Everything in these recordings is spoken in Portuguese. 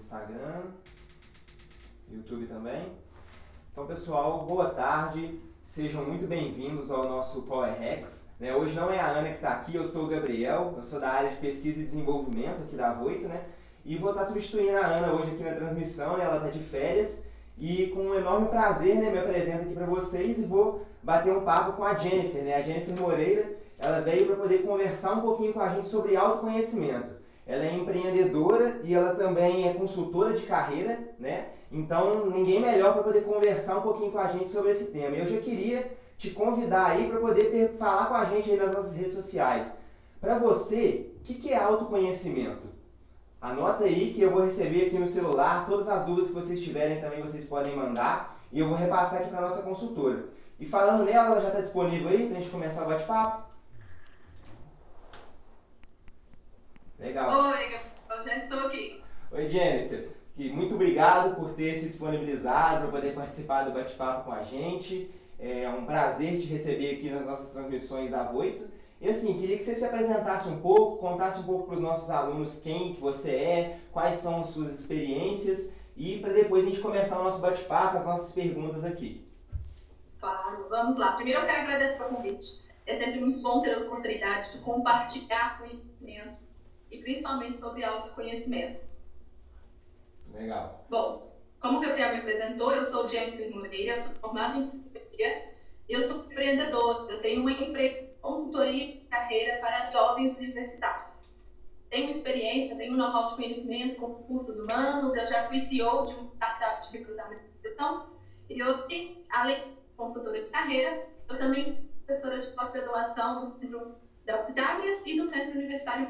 Instagram, YouTube também. Então, pessoal, boa tarde. Sejam muito bem-vindos ao nosso Power Hacks. Hoje não é a Ana que está aqui, eu sou o Gabriel, eu sou da área de pesquisa e desenvolvimento aqui da Voito, e vou estar substituindo a Ana hoje aqui na transmissão, ela está de férias, e com um enorme prazer me apresento aqui para vocês e vou bater um papo com a Jennifer, a Jennifer Moreira. Ela veio para poder conversar um pouquinho com a gente sobre autoconhecimento. Ela é empreendedora e ela também é consultora de carreira, Então, ninguém melhor para poder conversar um pouquinho com a gente sobre esse tema. Eu já queria te convidar aí para poder falar com a gente aí nas nossas redes sociais. Para você, o que é autoconhecimento? Anota aí que eu vou receber aqui no celular todas as dúvidas que vocês tiverem também vocês podem mandar e eu vou repassar aqui para a nossa consultora. E falando nela, ela já está disponível aí para a gente começar o bate-papo? Legal. Oi, eu já estou aqui. Oi, Jennifer. Muito obrigado por ter se disponibilizado para poder participar do bate-papo com a gente. É um prazer te receber aqui nas nossas transmissões da Voito. E assim, queria que você se apresentasse um pouco, contasse um pouco para os nossos alunos quem que você é, quais são as suas experiências e para depois a gente começar o nosso bate-papo, as nossas perguntas aqui. Claro, vamos lá. Primeiro eu quero agradecer o convite. É sempre muito bom ter a oportunidade de compartilhar conhecimento e principalmente sobre autoconhecimento. Legal. Bom, como o Gabriel me apresentou, eu sou Jennifer Moreira, eu sou formada em psicologia e eu sou empreendedora. Eu tenho uma empresa de consultoria de carreira para jovens universitários. Tenho experiência, tenho know-how de conhecimento com recursos humanos, eu já fui CEO de uma startup de recrutamento e gestão e eu, além de consultora de carreira, eu também sou professora de pós-graduação no Centro da UFDAGRES e no Centro Universitário.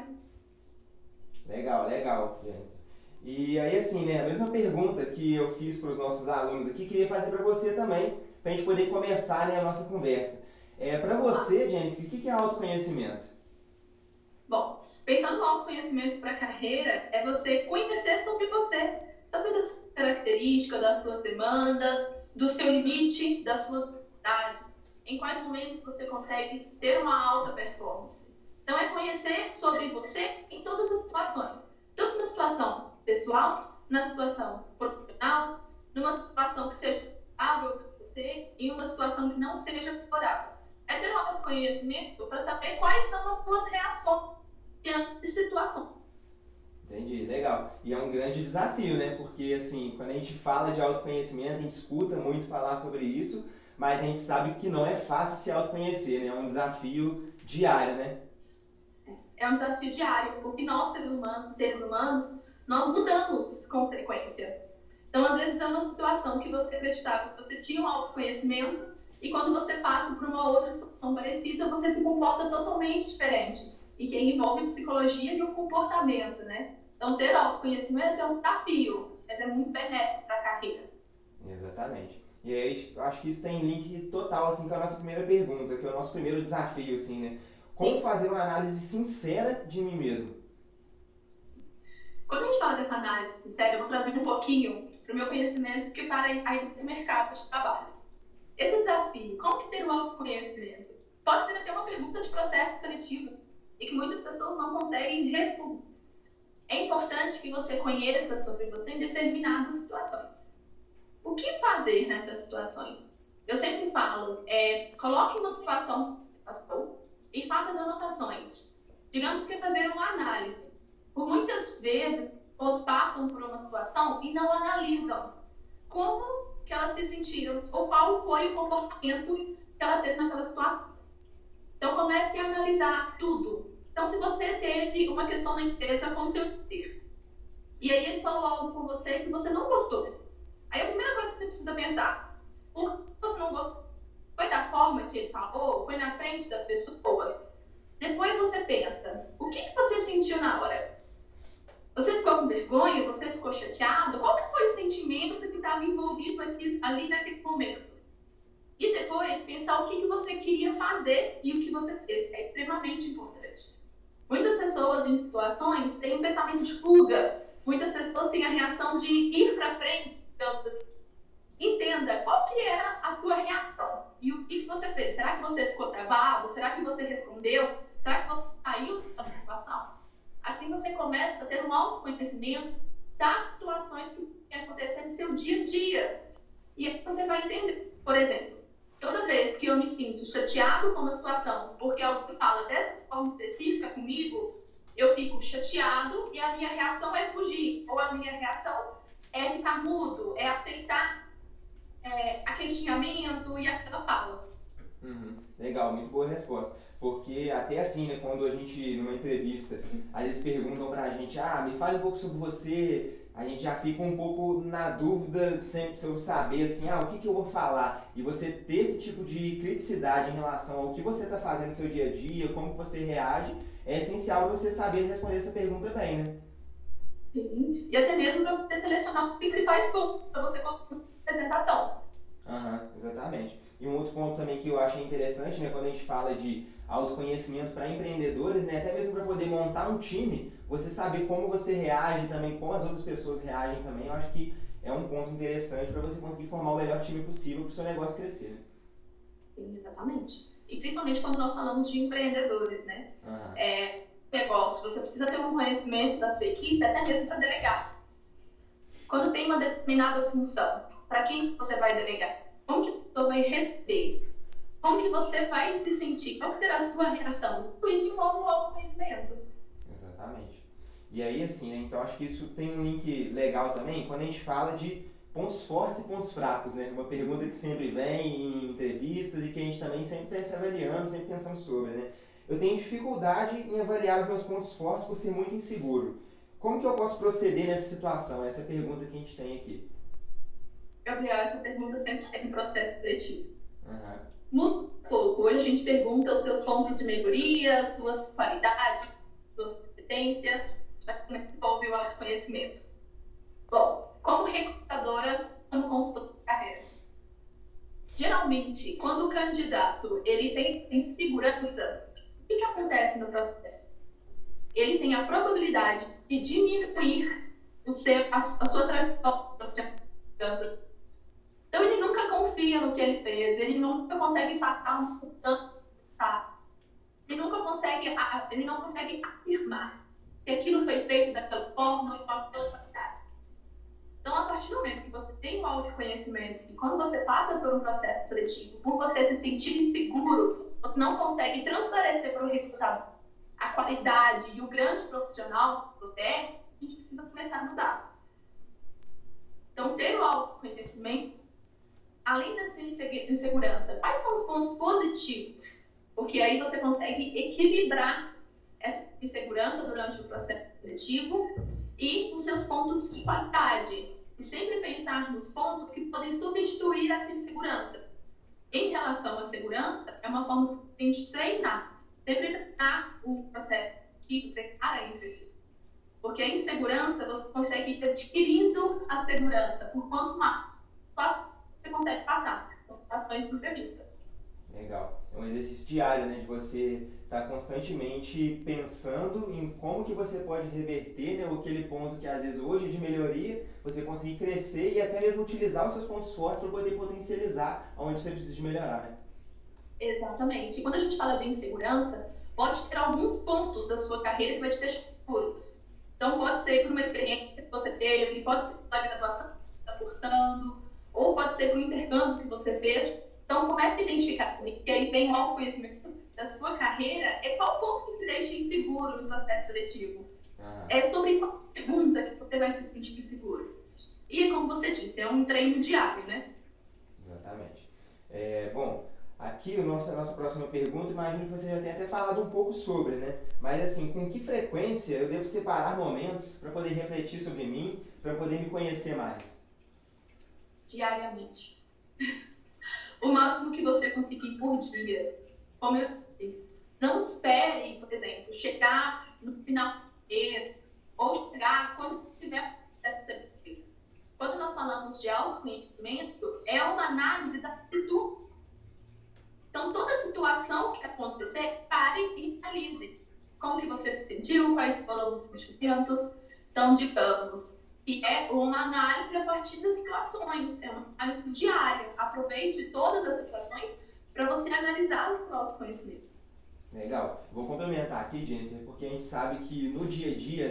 Legal, gente. E aí, assim, a mesma pergunta que eu fiz para os nossos alunos aqui, queria fazer para você também, para a gente poder começar a nossa conversa. Para você, Jennifer, o que é autoconhecimento? Bom, pensando no autoconhecimento para a carreira, é você conhecer sobre você, sobre as suas características, das suas demandas, do seu limite, das suas habilidades, em quais momentos você consegue ter uma alta performance. Então, é conhecer sobre você em todas as situações, tanto na situação pessoal, na situação profissional, numa situação que seja favorável para você e uma situação que não seja favorável. É ter um autoconhecimento para saber quais são as suas reações diante de situação. Entendi, legal. E é um grande desafio, Porque, assim, quando a gente fala de autoconhecimento, a gente escuta muito falar sobre isso, mas a gente sabe que não é fácil se autoconhecer, É um desafio diário, É um desafio diário, porque nós, seres humanos, nós mudamos com frequência. Então, às vezes, é uma situação que você acreditava que você tinha um autoconhecimento e quando você passa por uma outra situação parecida, você se comporta totalmente diferente. E que envolve psicologia e o comportamento, Então, ter autoconhecimento é um desafio, mas é muito benéfico para a carreira. Exatamente. E aí, eu acho que isso tem link total, assim, com a nossa primeira pergunta, que é o nosso primeiro desafio, assim, Como fazer uma análise sincera de mim mesmo? Quando a gente fala dessa análise sincera, eu vou trazer um pouquinho para o meu conhecimento que para aí do mercado de trabalho. Esse desafio, como que ter um autoconhecimento? Pode ser até uma pergunta de processo seletivo e que muitas pessoas não conseguem responder. É importante que você conheça sobre você em determinadas situações. O que fazer nessas situações? Eu sempre falo, coloque uma situação que passou e faça as anotações. Digamos que é fazer uma análise. Por muitas vezes, pessoas passam por uma situação e não analisam como que elas se sentiram ou qual foi o comportamento que ela teve naquela situação. Então, comece a analisar tudo. Então, se você teve uma questão na empresa com o seu líder, e aí ele falou algo com você que você não gostou, aí a primeira coisa que você precisa pensar, por que você não gostou? Foi da forma que ele falou? Foi na frente das pessoas? Depois você pensa, o que você sentiu na hora? Você ficou com vergonha? Você ficou chateado? Qual que foi o sentimento que estava envolvido ali naquele momento? E depois pensar o que você queria fazer e o que você fez, que é extremamente importante. Muitas pessoas em situações têm um pensamento de fuga. Muitas pessoas têm a reação de ir para frente. Entenda qual que era a sua reação e o que você fez. Será que você ficou travado? Será que você respondeu? Será que você saiu da situação? Assim você começa a ter um autoconhecimento das situações que acontecem no seu dia a dia. E aí você vai entender. Por exemplo, toda vez que eu me sinto chateado com uma situação, porque alguém fala dessa forma específica comigo, eu fico chateado e a minha reação é fugir. Ou a minha reação é ficar mudo, é aceitar aquele xingamento e aquela fala. Uhum. Legal, muito boa resposta. Porque até assim, né, quando a gente, numa entrevista, às vezes perguntam pra gente, me fale um pouco sobre você, a gente já fica um pouco na dúvida sempre sobre saber assim, o que eu vou falar? E você ter esse tipo de criticidade em relação ao que você está fazendo no seu dia a dia, como que você reage, é essencial você saber responder essa pergunta bem, né? Sim. E até mesmo para você selecionar os principais pontos para você colocar na apresentação. Exatamente. E um outro ponto também que eu achei interessante, né, quando a gente fala de autoconhecimento para empreendedores, né, até mesmo para poder montar um time, você saber como você reage também, como as outras pessoas reagem também, eu acho que é um ponto interessante para você conseguir formar o melhor time possível para o seu negócio crescer. Sim, exatamente. E principalmente quando nós falamos de empreendedores, né? Negócio, você precisa ter um conhecimento da sua equipe, até mesmo para delegar. Quando tem uma determinada função, para quem você vai delegar? Como que a pessoa vai receber? Como que você vai se sentir? Qual que será a sua reação? Tudo isso envolve o autoconhecimento. Exatamente. E aí, assim, né, então acho que isso tem um link legal também quando a gente fala de pontos fortes e pontos fracos, né? Uma pergunta que sempre vem em entrevistas e que a gente também sempre está se avaliando, sempre pensando sobre, né? Eu tenho dificuldade em avaliar os meus pontos fortes por ser muito inseguro. Como que eu posso proceder nessa situação? Essa é a pergunta que a gente tem aqui. Gabriel, essa pergunta sempre tem um processo seletivo. Muda um pouco. Hoje a gente pergunta os seus pontos de melhoria, suas qualidades, suas competências, como envolve o autoconhecimento. Bom, como recrutadora, como consultora de carreira. Geralmente, quando o candidato ele tem insegurança, o que acontece no processo? Ele tem a probabilidade de diminuir a sua trajetória profissional. Então, ele nunca confia no que ele fez, ele nunca consegue passar um tanto, ele não consegue afirmar que aquilo foi feito daquela forma e com aquela qualidade. Então, a partir do momento que você tem um autoconhecimento e quando você passa por um processo seletivo, por você se sentir inseguro, você não consegue transparecer para o recrutador a qualidade e o grande profissional que você é, a gente precisa começar a mudar. Então, ter o autoconhecimento, além da sua insegurança, quais são os pontos positivos? Porque aí você consegue equilibrar essa insegurança durante o processo seletivo e os seus pontos de qualidade. E sempre pensar nos pontos que podem substituir essa insegurança. Em relação à segurança, é uma forma que a gente treinar. Sempre treinar o processo que prepara a entrevista. Porque a insegurança, você consegue ir adquirindo a segurança por quanto mais você consegue passar as situações de entrevista. Legal. É um exercício diário, né, de você estar constantemente pensando em como que você pode reverter, né, aquele ponto que às vezes hoje é de melhoria, você conseguir crescer e até mesmo utilizar os seus pontos fortes para poder potencializar onde você precisa de melhorar, né? Exatamente. E quando a gente fala de insegurança, pode ter alguns pontos da sua carreira que vai te deixar seguro. Então, pode ser por uma experiência que você teve, pode ser pela graduação que você está cursando, ou pode ser por um intercâmbio que você fez. Então, começa a identificar, e aí vem o autoconhecimento da sua carreira, é qual ponto que te deixa inseguro no processo seletivo. É sobre qual pergunta que você vai se sentir inseguro. E, como você disse, é um treino diário, né? Exatamente. Bom, aqui a nossa próxima pergunta, imagino que você já tenha até falado um pouco sobre, né? Mas assim, com que frequência eu devo separar momentos para poder refletir sobre mim, para poder me conhecer mais? Diariamente. O máximo que você conseguir por dia. Como eu disse, não espere, por exemplo, chegar no final do dia ou chegar quando tiver essa seletivo. Quando nós falamos de autoconhecimento, é uma análise da situação. Então, toda situação que acontecer, pare e analise. Como que você se sentiu, quais foram os sentimentos. Então, digamos, que é uma análise a partir das situações, é uma análise diária. Aproveite todas as situações para você analisar o seu autoconhecimento. Legal. Vou complementar aqui, Jennifer, porque a gente sabe que no dia a dia, né,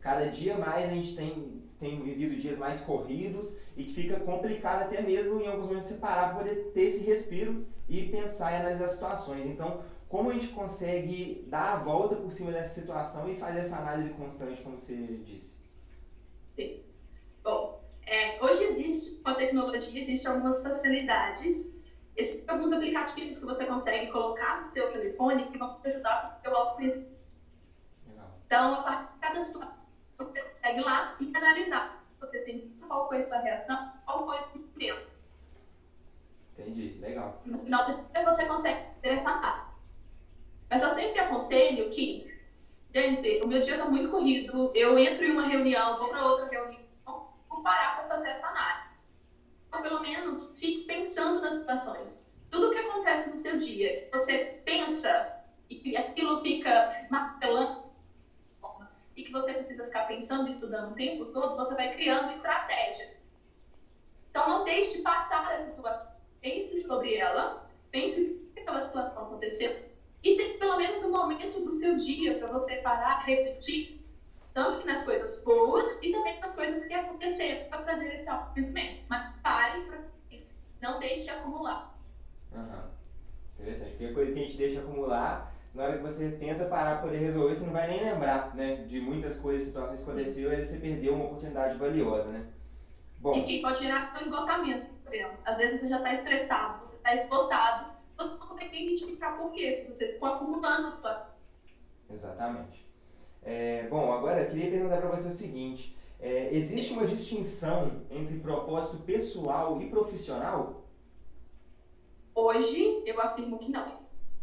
cada dia mais a gente tem vivido dias mais corridos e que fica complicado até mesmo em alguns momentos separar para poder ter esse respiro e pensar e analisar situações. Então, como a gente consegue dar a volta por cima dessa situação e fazer essa análise constante, como você disse? Sim. Bom, hoje existe, com a tecnologia, existem algumas facilidades. Existem alguns aplicativos que você consegue colocar no seu telefone que vão te ajudar no seu autoconhecimento. Então, a partir de cada situação, você consegue ir lá e analisar. Você sente qual foi a sua reação, qual foi o seu tempo. Entendi, legal. No final do dia, você consegue ter essa análise. Mas eu sempre aconselho que, gente, o meu dia está muito corrido, eu entro em uma reunião, vou para outra reunião, vou parar para fazer essa análise. Então, pelo menos, fique pensando nas situações. Tudo que acontece no seu dia, que você pensa e que aquilo fica martelando, e que você precisa ficar pensando e estudando o tempo todo, você vai criando estratégia. Então, não deixe passar a situação. Pense sobre ela, pense o que aquela situação aconteceu, e tem pelo menos um momento do seu dia para você parar, refletir, tanto que nas coisas boas e também nas coisas que aconteceram, para trazer esse autoconhecimento. Mas pare para isso, não deixe acumular. Interessante, porque a coisa que a gente deixa acumular, na hora que você tenta parar para poder resolver, você não vai nem lembrar, né, de muitas coisas, situações que aconteceram, e aí você perdeu uma oportunidade valiosa, né? Bom, e que pode gerar um esgotamento, por exemplo. Às vezes você já está estressado, você está esgotado, você não consegue identificar por quê, porque você ficou acumulando a sua... Exatamente. Bom, agora eu queria perguntar para você o seguinte, existe uma distinção entre propósito pessoal e profissional? Hoje, eu afirmo que não.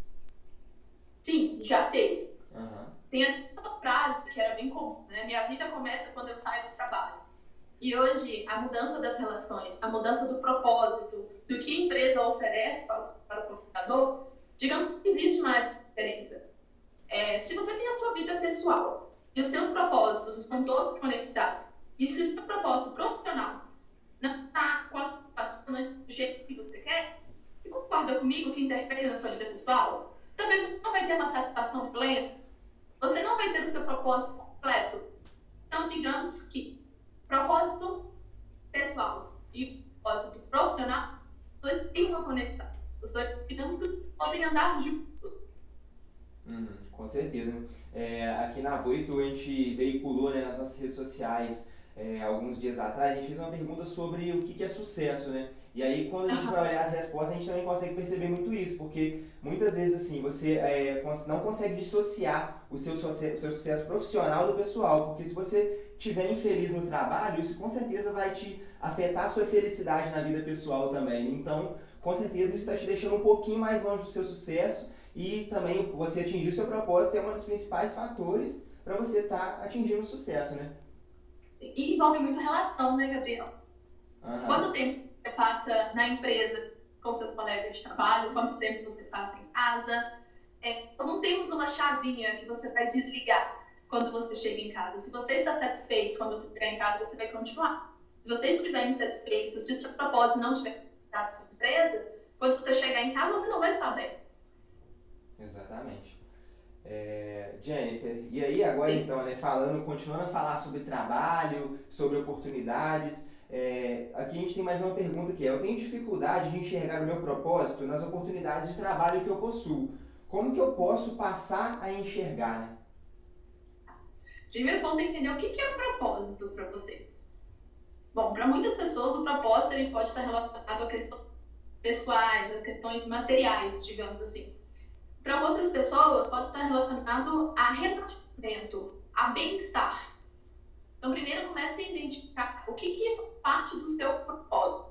Sim, já teve. Tem até uma frase que era bem comum, né? Minha vida começa quando eu saio do trabalho. E hoje, a mudança das relações, a mudança do propósito, do que a empresa oferece para o colaborador, digamos que existe mais diferença. Se você tem a sua vida pessoal e os seus propósitos estão todos conectados, e se o seu propósito profissional não está com as situações do jeito que você quer, você concorda comigo que interfere na sua vida pessoal? Talvez você não vai ter uma satisfação plena, você não vai ter o seu propósito completo. Então, digamos que propósito pessoal e propósito profissional, os dois têm uma conexão. Os dois, digamos que podem andar juntos. Com certeza. Aqui na Voito a gente veiculou, né, nas nossas redes sociais alguns dias atrás, a gente fez uma pergunta sobre o que é sucesso, né? E aí quando a gente vai olhar as respostas, a gente também consegue perceber muito isso, porque muitas vezes assim, você não consegue dissociar o seu sucesso profissional do pessoal, porque se você estiver infeliz no trabalho, isso com certeza vai te afetar a sua felicidade na vida pessoal também. Então, com certeza isso está te deixando um pouquinho mais longe do seu sucesso e também você atingir o seu propósito é um dos principais fatores para você estar atingindo o sucesso, né? E envolve muito relação, né, Gabriel? Quanto tempo você passa na empresa com seus colegas de trabalho? Quanto tempo você passa em casa? Nós não temos uma chavinha que você vai desligar quando você chega em casa. Se você está satisfeito quando você chegar em casa, você vai continuar. Se você estiver insatisfeito, se o seu propósito não estiver conectado com a empresa, quando você chegar em casa, você não vai estar bem. Exatamente. Jennifer, e aí agora então, né, continuando a falar sobre trabalho, sobre oportunidades, aqui a gente tem mais uma pergunta que eu tenho dificuldade de enxergar o meu propósito nas oportunidades de trabalho que eu possuo. Como que eu posso passar a enxergar, né? Primeiro ponto é entender o que é o propósito para você. Bom, para muitas pessoas o propósito ele pode estar relacionado a questões pessoais, a questões materiais, digamos assim. Para outras pessoas, pode estar relacionado a relacionamento, a bem-estar. Então, primeiro, comece a identificar o que é parte do seu propósito.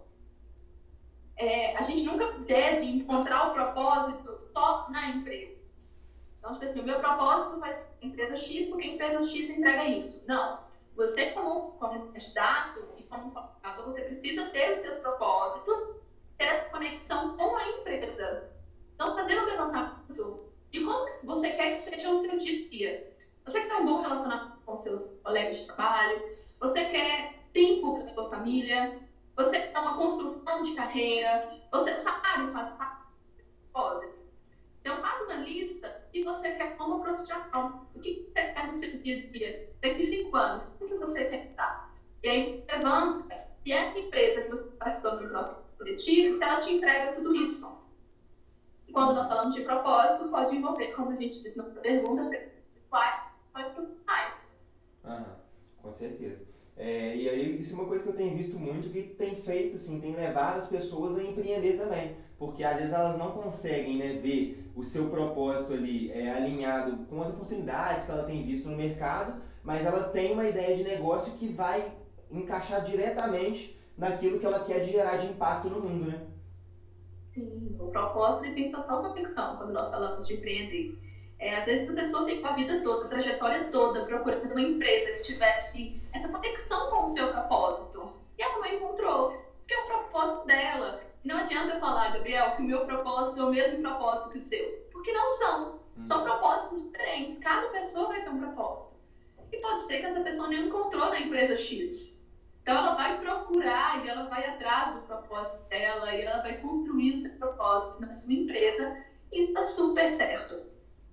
A gente nunca deve encontrar o propósito só na empresa. Então, tipo assim, o meu propósito vai ser a empresa X, porque a empresa X entrega isso. Não. Você, como candidato e como colaborador, você precisa ter os seus propósitos, ter a conexão com a empresa. Então, fazer um levantamento de como você quer que seja o seu dia a dia. Você quer um bom relacionamento com seus colegas de trabalho? Você quer tempo para a sua família? Você quer uma construção de carreira? O salário faz parte do propósito? Então, faça uma lista que você quer como profissional, o que você quer no seu dia a dia, daqui 5 anos, o que você quer estar. E aí levanta, se é a empresa que você está participando do processo coletivo, se ela te entrega tudo isso. E quando nós falamos de propósito, pode envolver, como a gente disse na pergunta, quais tudo mais. Com certeza. E aí, isso é uma coisa que eu tenho visto muito, que tem feito, assim, tem levado as pessoas a empreender também. Porque às vezes elas não conseguem, né, ver o seu propósito ali alinhado com as oportunidades que ela tem visto no mercado, mas ela tem uma ideia de negócio que vai encaixar diretamente naquilo que ela quer gerar de impacto no mundo, né? Sim, o propósito ele tem total conexão quando nós falamos de empreender. Às vezes a pessoa tem a vida toda, a trajetória toda, procurando uma empresa que tivesse essa conexão com o seu propósito. E ela não encontrou, porque é o propósito dela. E não adianta eu falar, Gabriel, que o meu propósito é o mesmo propósito que o seu. Porque não são. São propósitos diferentes. Cada pessoa vai ter um propósito. E pode ser que essa pessoa nem encontrou na empresa X. Então ela vai procurar e ela vai atrás do propósito dela e ela vai construir o seu propósito na sua empresa. E isso está super certo.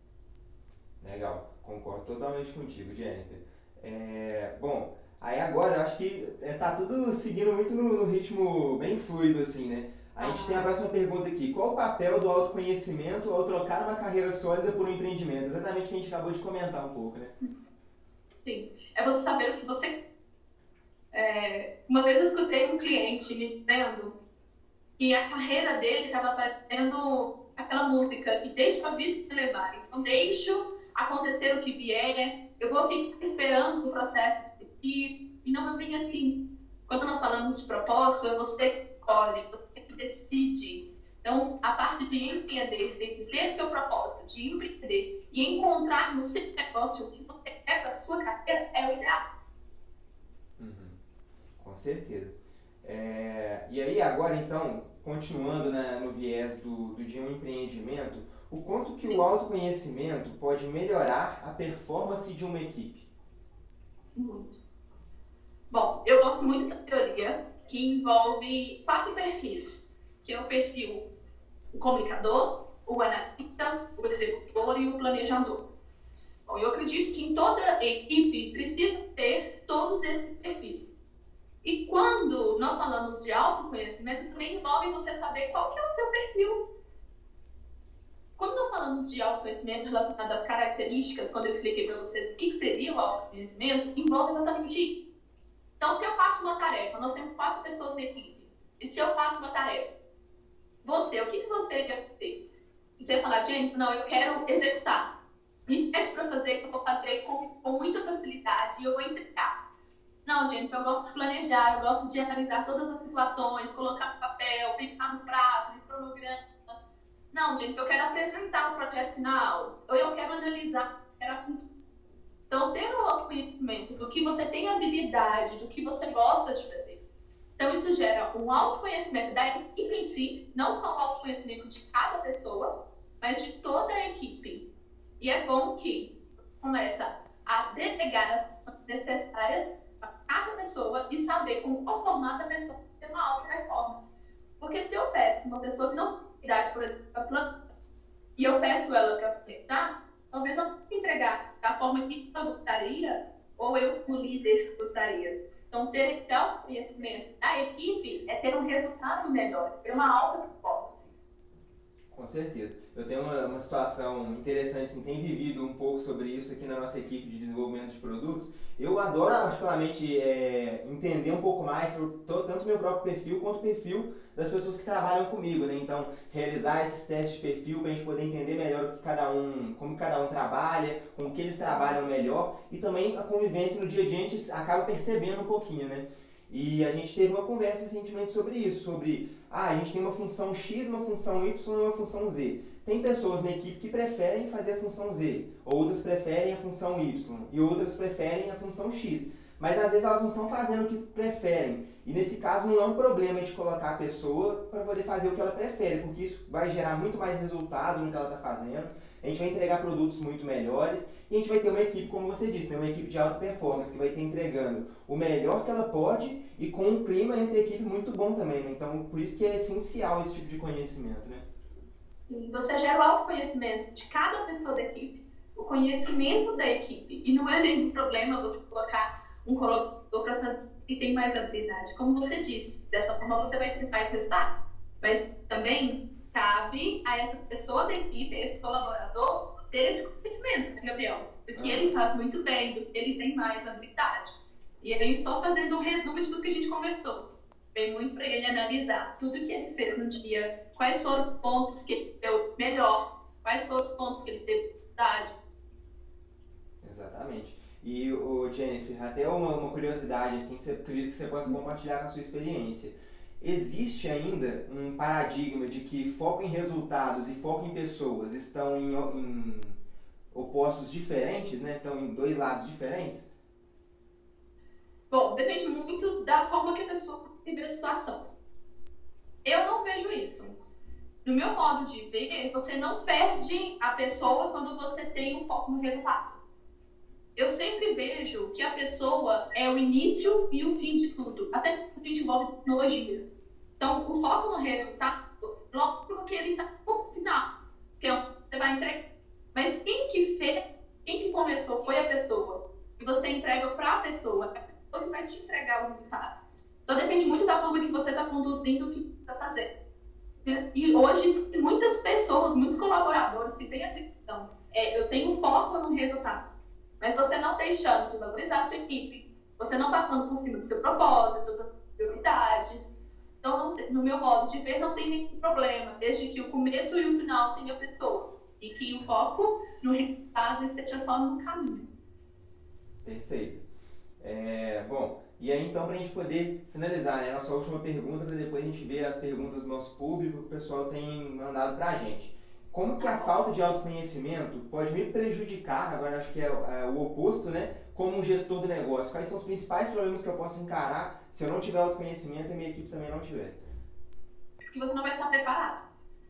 Legal, concordo totalmente contigo, Jennifer. Bom, aí agora eu acho que tá tudo seguindo muito no ritmo bem fluido, assim, né? A gente tem a próxima pergunta aqui. Qual o papel do autoconhecimento ao trocar uma carreira sólida por um empreendimento? Exatamente o que a gente acabou de comentar um pouco, né? Sim, é você saber o que você... uma vez eu escutei um cliente me dizendo que a carreira dele estava parecendo aquela música que deixa a vida me levar. Então, deixo acontecer o que vier, eu vou ficar esperando o processo de seguir, e não é bem assim. Quando nós falamos de propósito, é você que escolhe, você que decide. Então, a parte de empreender, de ter seu propósito, de empreender e encontrar no seu negócio o que você quer para a sua carreira é o ideal. Com certeza. E aí agora, então, continuando no viés de um empreendimento, o quanto que o autoconhecimento pode melhorar a performance de uma equipe? Muito. Bom, eu gosto muito da teoria que envolve 4 perfis, que é o perfil o comunicador, o analista, o executor e o planejador. Bom, eu acredito que em toda equipe precisa ter todos esses perfis. E quando nós falamos de autoconhecimento, também envolve você saber qual que é o seu perfil. Quando nós falamos de autoconhecimento relacionado às características, quando eu expliquei para vocês o que seria o autoconhecimento, envolve exatamente isso. Então, se eu faço uma tarefa, nós temos 4 pessoas na equipe, e se eu faço uma tarefa, você, o que você quer fazer? E você vai falar, Jennifer, não, eu quero executar. Me pede para fazer, que eu vou fazer com muita facilidade e eu vou entregar. Não, Jennifer, eu gosto de planejar, eu gosto de analisar todas as situações, colocar no papel, pensar no prazo, no cronograma. Não, Jennifer, eu quero apresentar o projeto final, ou eu quero analisar, Então, ter o autoconhecimento do que você tem habilidade, do que você gosta de fazer. Então, isso gera um autoconhecimento da equipe em si, não só um autoconhecimento de cada pessoa, mas de toda a equipe. E é bom que começa a delegar as funções necessárias para cada pessoa e saber com qual formato a pessoa tem uma alta performance. Porque se eu peço uma pessoa que não tem idade, por exemplo, para planejar, e eu peço ela para planejar, talvez eu não entregar da forma que eu gostaria, ou eu, como líder, gostaria. Então, ter esse autoconhecimento da equipe é ter um resultado melhor, ter uma alta performance. Com certeza. Eu tenho uma situação interessante, assim, tem vivido um pouco sobre isso aqui na nossa equipe de desenvolvimento de produtos. Eu adoro particularmente entender um pouco mais sobre tanto o meu próprio perfil quanto o perfil das pessoas que trabalham comigo, né? Então, realizar esses testes de perfil para a gente poder entender melhor como cada um trabalha, como que eles trabalham melhor e também a convivência no dia a dia a gente acaba percebendo um pouquinho, né? E a gente teve uma conversa recentemente sobre isso, sobre a gente tem uma função X, uma função Y e uma função Z. Tem pessoas na equipe que preferem fazer a função Z, outras preferem a função Y e outras preferem a função X. Mas às vezes elas não estão fazendo o que preferem. E nesse caso não é um problema de colocar a pessoa para poder fazer o que ela prefere, porque isso vai gerar muito mais resultado no que ela está fazendo. A gente vai entregar produtos muito melhores e a gente vai ter uma equipe, como você disse, né? Uma equipe de alta performance que vai estar entregando o melhor que ela pode e com um clima entre a equipe muito bom também, né? Então, por isso que é essencial esse tipo de conhecimento, né? E você gera o autoconhecimento de cada pessoa da equipe, o conhecimento da equipe. E não é nenhum problema você colocar um colaborador para fazer que tem mais habilidade. Como você disse, dessa forma você vai ter mais resultado. Mas também cabe a essa pessoa da equipe, a esse colaborador, ter esse conhecimento, né, Gabriel? Do que ele faz muito bem, do que ele tem mais habilidade. E aí, só fazendo um resumo de tudo que a gente conversou. Vem muito para ele analisar tudo que ele fez no dia, quais foram os pontos que ele deu melhor, quais foram os pontos que ele teve dificuldade. Exatamente. E, Jennifer, até uma curiosidade assim, que você acredita que você possa compartilhar com a sua experiência. Existe ainda um paradigma de que foco em resultados e foco em pessoas estão em opostos diferentes, né? Estão em dois lados diferentes? Bom, depende muito da forma que a pessoa vive a situação. Eu não vejo isso. No meu modo de ver, você não perde a pessoa quando você tem um foco no resultado. Eu sempre vejo que a pessoa é o início e o fim de tudo, até porque a gente envolve tecnologia. Então, o foco no resultado, logo que ele está no final, que é onde você vai entregar. Mas quem que começou foi a pessoa. E você entrega para a pessoa, é a pessoa que vai te entregar o resultado. Então, depende muito da forma que você está conduzindo o que você está fazendo. E hoje, tem muitas pessoas, muitos colaboradores que têm essa questão. Eu tenho foco no resultado. Mas você não deixando de valorizar a sua equipe, você não passando por cima do seu propósito, das prioridades. Então, no meu modo de ver, não tem nenhum problema, desde que o começo e o final tenha pessoa. E que o foco no resultado esteja só no caminho. Perfeito. Bom, e aí então para a gente poder finalizar, né, nossa última pergunta, para depois a gente ver as perguntas do nosso público que o pessoal tem mandado para a gente. Como que a falta de autoconhecimento pode me prejudicar, agora acho que é o oposto, né, como um gestor do negócio? Quais são os principais problemas que eu posso encarar se eu não tiver autoconhecimento e a minha equipe também não tiver? Porque você não vai estar preparado.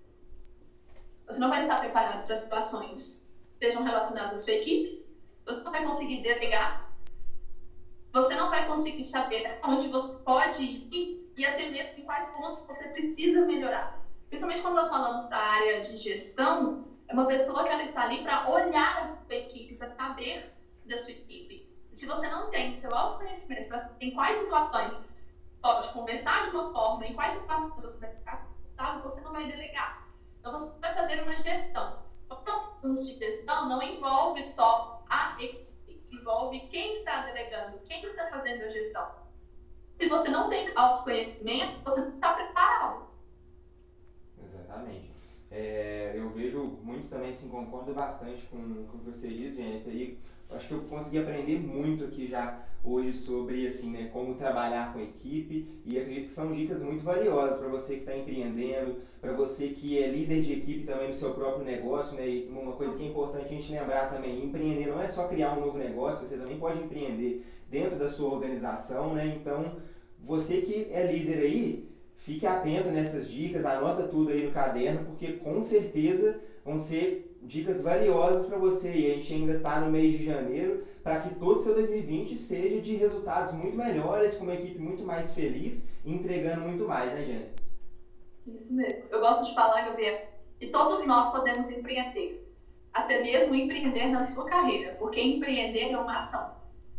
Você não vai estar preparado para situações que sejam relacionadas à sua equipe. Você não vai conseguir delegar. Você não vai conseguir saber onde você pode ir e até mesmo em quais pontos você precisa melhorar. Principalmente quando nós falamos para a área de gestão, é uma pessoa que ela está ali para olhar a sua equipe, para saber da sua equipe. E se você não tem o seu autoconhecimento, em quais situações pode conversar de uma forma, em quais situações você vai ficar confortável, você não vai delegar. Então, você vai fazer uma gestão. Quando nós falamos de gestão, não envolve só a equipe, envolve quem está delegando, quem está fazendo a gestão. Se você não tem autoconhecimento, você não está preparado. Exatamente. Eu vejo muito também, assim, concordo bastante com o que você diz, Jennifer, e acho que eu consegui aprender muito aqui já hoje sobre, assim, né, como trabalhar com equipe, e acredito que são dicas muito valiosas para você que está empreendendo, para você que é líder de equipe também no seu próprio negócio, né, e uma coisa que é importante a gente lembrar também, empreender não é só criar um novo negócio, você também pode empreender dentro da sua organização, né, então você que é líder aí, fique atento nessas dicas, anota tudo aí no caderno, porque com certeza vão ser dicas valiosas para você. E a gente ainda está no mês de janeiro, para que todo o seu 2020 seja de resultados muito melhores, com uma equipe muito mais feliz e entregando muito mais, né, Jennifer? Isso mesmo. Eu gosto de falar, Gabriel, que todos nós podemos empreender. Até mesmo empreender na sua carreira, porque empreender é uma ação.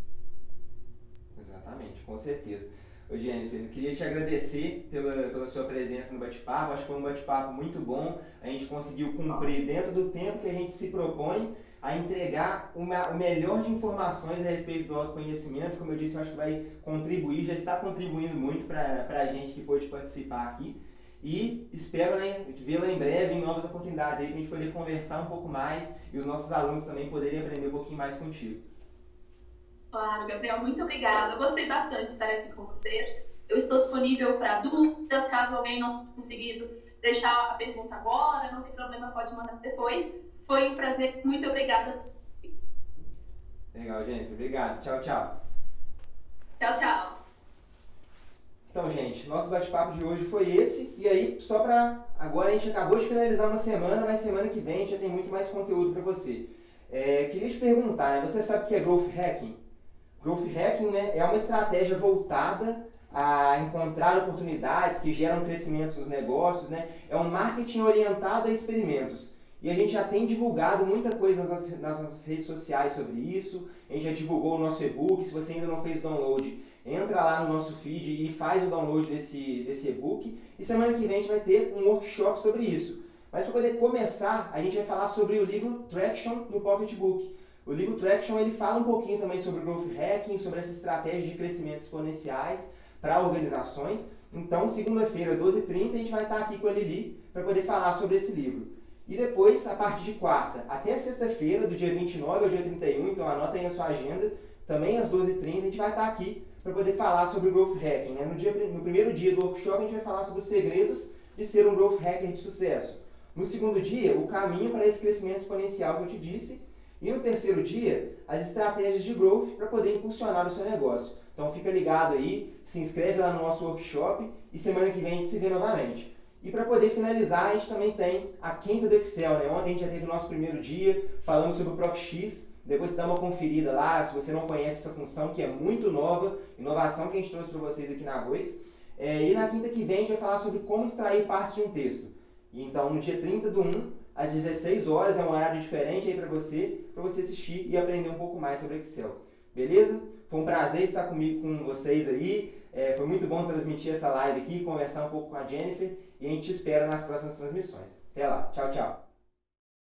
Exatamente, com certeza. Ô Jennifer, eu queria te agradecer pela sua presença no bate-papo, acho que foi um bate-papo muito bom, a gente conseguiu cumprir dentro do tempo que a gente se propõe a entregar o melhor de informações a respeito do autoconhecimento, como eu disse, eu acho que vai contribuir, já está contribuindo muito para a gente que pôde participar aqui e espero, né, vê-la em breve em novas oportunidades aí para a gente poder conversar um pouco mais e os nossos alunos também poderem aprender um pouquinho mais contigo. Claro, Gabriel, muito obrigada. Eu gostei bastante de estar aqui com vocês. Eu estou disponível para dúvidas, caso alguém não tenha conseguido deixar a pergunta agora, não tem problema, pode mandar depois. Foi um prazer, muito obrigada. Legal, Jennifer, obrigado. Tchau, tchau. Tchau, tchau. Então, gente, nosso bate-papo de hoje foi esse. E aí, só para agora, a gente acabou de finalizar uma semana, mas semana que vem a gente já tem muito mais conteúdo para você. Queria te perguntar, né, você sabe o que é Growth Hacking? Growth Hacking, né, é uma estratégia voltada a encontrar oportunidades que geram crescimentos nos negócios, né? É um marketing orientado a experimentos. E a gente já tem divulgado muita coisa nas nossas redes sociais sobre isso. A gente já divulgou o nosso e-book. Se você ainda não fez o download, entra lá no nosso feed e faz o download desse e-book. E semana que vem a gente vai ter um workshop sobre isso. Mas para poder começar, a gente vai falar sobre o livro Traction no Pocketbook. O livro Traction ele fala um pouquinho também sobre Growth Hacking, sobre essa estratégia de crescimento exponenciais para organizações. Então, segunda-feira, 12h30, a gente vai estar aqui com a Lili para poder falar sobre esse livro. E depois, a partir de quarta até sexta-feira, do dia 29 ao dia 31, então anota aí na sua agenda, também às 12h30, a gente vai estar aqui para poder falar sobre o Growth Hacking. Né? No primeiro dia do workshop, a gente vai falar sobre os segredos de ser um Growth Hacker de sucesso. No segundo dia, o caminho para esse crescimento exponencial que eu te disse. E no terceiro dia, as estratégias de growth para poder impulsionar o seu negócio. Então fica ligado aí, se inscreve lá no nosso workshop e semana que vem a gente se vê novamente. E para poder finalizar, a gente também tem a quinta do Excel, né? Ontem a gente já teve o nosso primeiro dia, falando sobre o ProcX. Depois dá uma conferida lá, se você não conhece essa função, que é muito nova, inovação que a gente trouxe para vocês aqui na Voito. E na quinta que vem a gente vai falar sobre como extrair partes de um texto. E então no dia 30/1, às 16 horas, é um horário diferente aí para você assistir e aprender um pouco mais sobre Excel. Beleza? Foi um prazer estar comigo, com vocês aí. Foi muito bom transmitir essa live aqui, conversar um pouco com a Jennifer. E a gente te espera nas próximas transmissões. Até lá. Tchau, tchau.